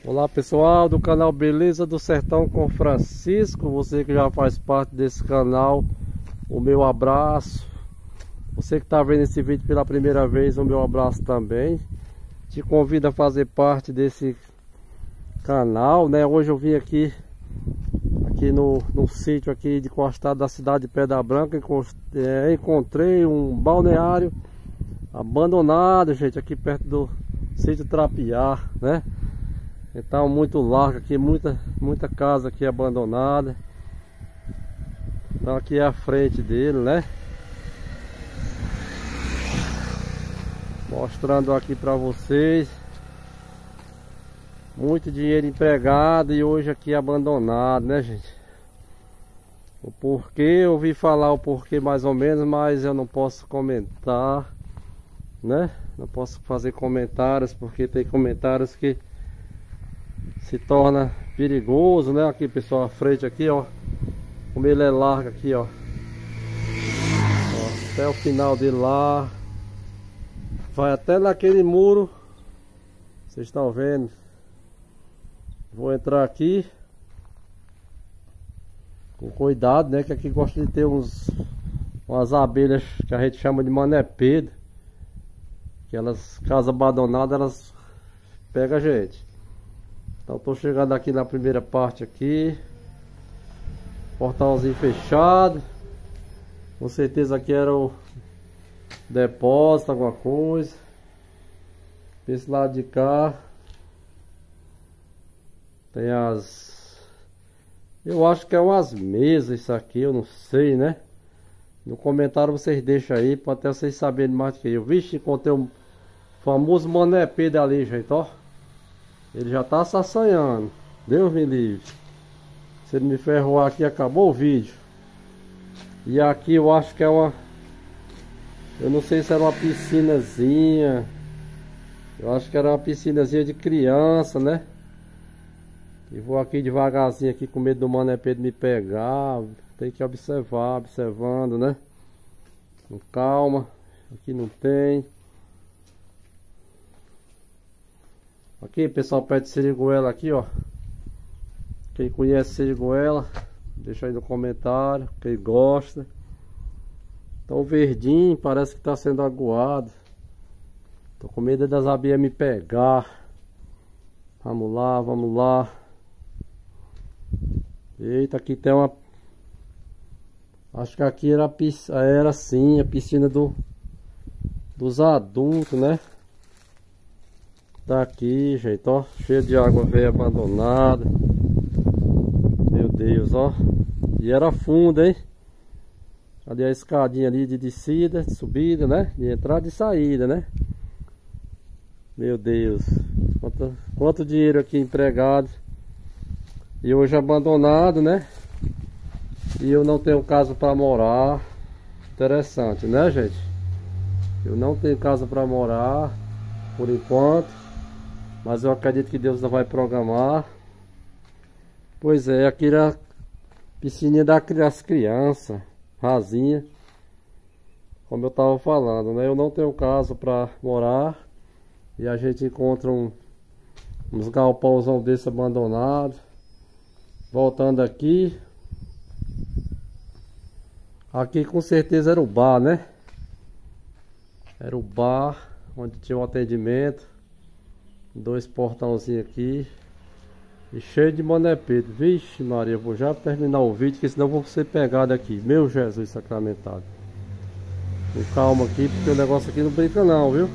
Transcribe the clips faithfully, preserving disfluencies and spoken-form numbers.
Olá pessoal do canal Beleza do Sertão com Francisco, você que já faz parte desse canal, o meu abraço. Você que está vendo esse vídeo pela primeira vez, o meu abraço também. Te convido a fazer parte desse canal, né? Hoje eu vim aqui aqui no, no sítio aqui de encostado da cidade de Pedra Branca. Encontrei um balneário abandonado, gente, aqui perto do sítio Trapiá, né? Então muito largo aqui, muita, muita casa aqui abandonada. Então aqui é a frente dele, né? Mostrando aqui para vocês. Muito dinheiro empregado e hoje aqui abandonado, né, gente? O porquê, eu ouvi falar o porquê mais ou menos, mas eu não posso comentar, né? Não posso fazer comentários, porque tem comentários que se torna perigoso, né? Aqui pessoal, a frente aqui, ó, como ele é largo aqui, ó, ó, até o final dele lá, vai até naquele muro, vocês estão vendo. Vou entrar aqui com cuidado, né? Que aqui gosta de ter uns umas abelhas que a gente chama de mané Pedro, que elas, casas abandonadas, elas pegam a gente. Então tô chegando aqui na primeira parte aqui. Portalzinho fechado. Com certeza aqui era o depósito, alguma coisa. Desse lado de cá tem as... eu acho que é umas mesas isso aqui, eu não sei, né? No comentário vocês deixam aí, para até vocês saberem mais do que eu. Vixe, encontrei um famoso mané Pedro ali, gente, ó. Ele já tá assanhando. Deus me livre. Se ele me ferroar aqui, acabou o vídeo. E aqui eu acho que é uma... eu não sei se era uma piscinazinha. Eu acho que era uma piscinazinha de criança, né? E vou aqui devagarzinho aqui, com medo do mané Pedro me pegar. Tem que observar, observando, né? Com calma. Aqui não tem. Aqui pessoal, pede siriguela aqui, ó. Quem conhece siriguela, deixa aí no comentário, quem gosta. Então verdinho, parece que tá sendo aguado. Tô com medo das abelhas me pegar. Vamos lá, vamos lá. Eita, aqui tem uma... acho que aqui era, a era sim, a piscina do... dos adultos, né? Tá aqui, gente, ó, cheio de água velha abandonada. Meu Deus, ó. E era fundo, hein? Ali a escadinha ali de descida, de subida, né? De entrada e saída, né? Meu Deus. Quanto, quanto dinheiro aqui empregado. E hoje abandonado, né? E eu não tenho casa para morar. Interessante, né, gente? Eu não tenho casa para morar por enquanto. Mas eu acredito que Deus não vai programar. Pois é, aqui era a piscininha das crianças, rasinha. Como eu tava falando, né? Eu não tenho casa para morar. E a gente encontra um, uns galpãozão desse abandonado. Voltando aqui. Aqui com certeza era o bar, né? Era o bar onde tinha um atendimento. Dois portãozinhos aqui. E cheio de mané Pedro. Vixe Maria, vou já terminar o vídeo, que senão eu vou ser pegado aqui. Meu Jesus sacramentado. Com calma aqui, porque o negócio aqui não brinca não, viu?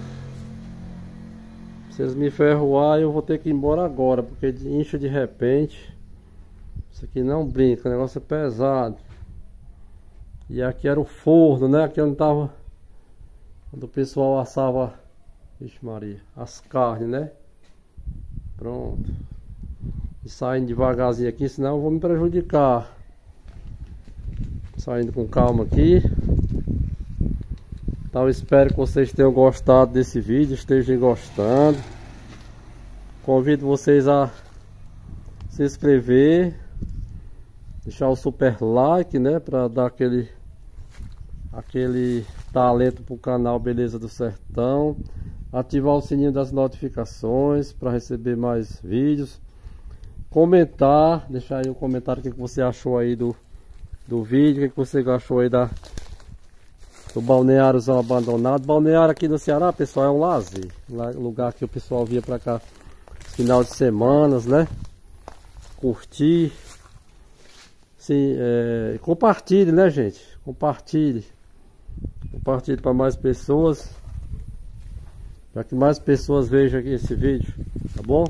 Se vocês me ferroar, eu vou ter que ir embora agora, porque incha de repente. Isso aqui não brinca, o negócio é pesado. E aqui era o forno, né? Aqui onde tava, quando o pessoal assava, vixe Maria, as carnes, né? Pronto. E saindo devagarzinho aqui, senão eu vou me prejudicar. Saindo com calma aqui. Então eu espero que vocês tenham gostado desse vídeo, estejam gostando. Convido vocês a se inscrever, deixar o super like, né? Para dar aquele, aquele talento pro canal Beleza do Sertão. ativar o sininho das notificações para receber mais vídeos, comentar, deixar aí um comentário o que você achou aí do, do vídeo, o que você achou aí da, do balneáriozão abandonado. Balneário aqui no Ceará, pessoal, é um lazer, lugar que o pessoal via para cá final de semanas, né? Curtir. Sim, é, compartilhe, né, gente? Compartilhe. Compartilhe para mais pessoas, para que mais pessoas vejam aqui esse vídeo, tá bom?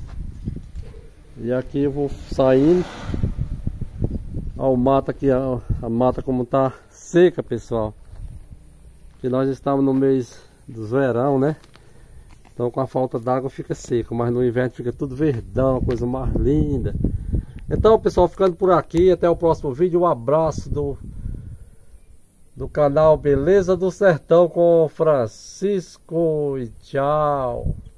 E aqui eu vou saindo. Ó, o mato aqui, a, a mata como tá seca, pessoal. Que nós estamos no mês do verão, né? Então com a falta d'água fica seco, mas no inverno fica tudo verdão, coisa mais linda. Então, pessoal, ficando por aqui, até o próximo vídeo. Um abraço do do canal Beleza do Sertão com Francisco e tchau.